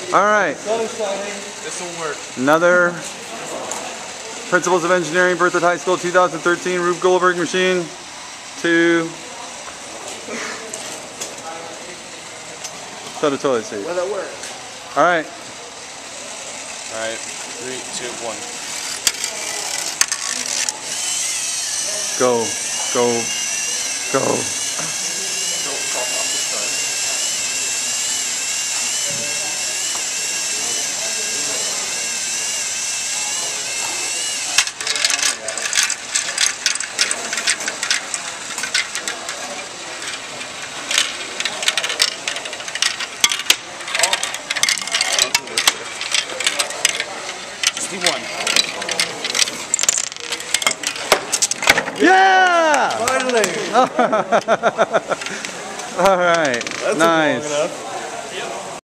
All right. Sun is shining. This will work. Another Principles of Engineering, Berthoud High School, 2013 Rube Goldberg machine. 2. Set of toilet seat. Will that work? All right. All right. 3, 2, 1. Go. Go. Go. Don't fall off the side. Just do one. Yeah! Finally! All right. That's nice. long enough.